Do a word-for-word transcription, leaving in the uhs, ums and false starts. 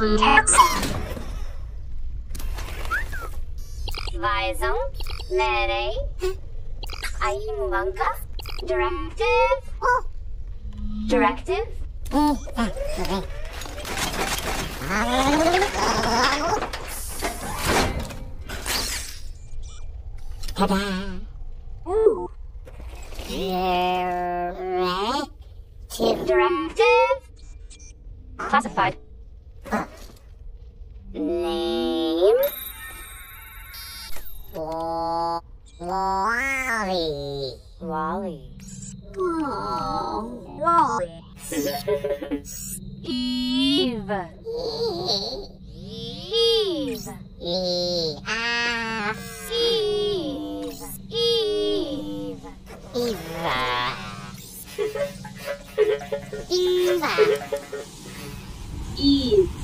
Taxi. Weisung. Lere. Aimumanka. Directive. Directive. Ta-da! Ooh. Directive. Directive. Classified. Name. Wa- Wally. Wally. Oh, Wally. Eve. Eve. E- ah, Eve. Eve. Eva. Eva. Eve.